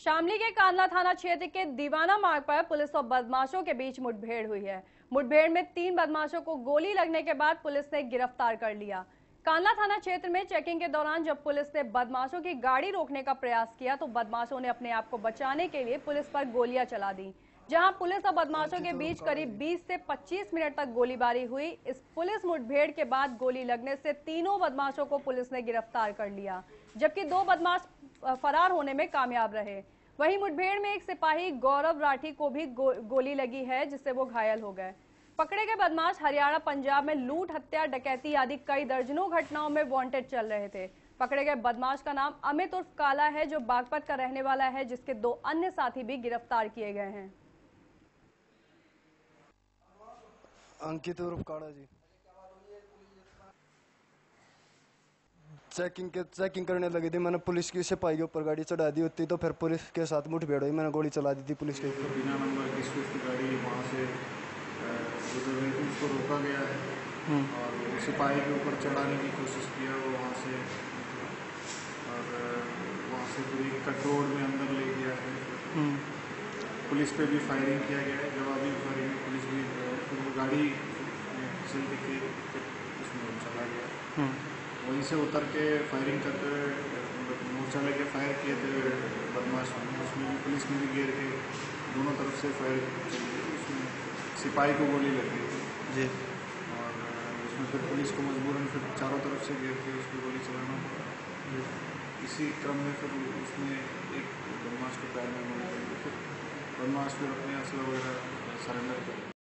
शामली के कांदला थाना क्षेत्र के दीवाना मार्ग पर पुलिस और बदमाशों के बीच मुठभेड़ हुई है। मुठभेड़ में 3 बदमाशों को गोली लगने के बाद पुलिस ने गिरफ्तार कर लिया। कांदला थाना क्षेत्र में चेकिंग के दौरान जब पुलिस ने बदमाशों की गाड़ी रोकने का प्रयास किया तो बदमाशों ने अपने आप को बचाने के लिए पुलिस पर गोलियां चला दी। जहां पुलिस और बदमाशों के बीच करीब 20 से 25 मिनट तक गोलीबारी हुई। इस पुलिस मुठभेड़ के बाद गोली लगने से तीनों बदमाशों को पुलिस ने गिरफ्तार कर लिया, जबकि 2 बदमाश फरार होने में कामयाब रहे। वहीं मुठभेड़ में एक सिपाही गौरव राठी को भी गोली लगी है, जिससे वो घायल हो गए। पकड़े गए बदमाश हरियाणा, पंजाब में लूट, हत्या, डकैती आदि कई दर्जनों घटनाओं में वांटेड चल रहे थे। पकड़े गए बदमाश का नाम अमित उर्फ काला है, जो बागपत का रहने वाला है, जिसके 2 अन्य साथी भी गिरफ्तार किए गए हैं। अंकित उर्फ काला जी चेकिंग करने लगी थी। मैंने पुलिस की सिपाही के ऊपर गाड़ी चढ़ा दी होती तो फिर पुलिस के साथ मुठभेड़ हुई। मैंने गोली चला दी थी पुलिस के ऊपर। बिना नंबर की स्विफ्ट गाड़ी वहाँ से गुजर रही थी, उसको रोका गया है और सिपाही के ऊपर चढ़ाने की कोशिश किया वो वहाँ से, और वहाँ से पूरी कटोड़ में अंदर ले गया है। पुलिस पे भी फायरिंग किया गया है, जवाबी फायरिंग में पुलिस भी, फिर वो गाड़ी फिसल के उसमें चला गया। वहीं से उतर के फायरिंग करते हुए मोर्चा लेके फायर किए थे बदमाश, उसमें भी पुलिस ने भी घेर के दोनों तरफ से फायर चली, उसमें सिपाही को गोली लग गई थी जी। और उसमें फिर पुलिस को मजबूरन फिर चारों तरफ से घेर के उसको गोली चलाना पड़ा। इसी क्रम में फिर उसमें एक बदमाश को पैर में गोली लगी, फिर बदमाश फिर अपने असला वगैरह सरेंडर कर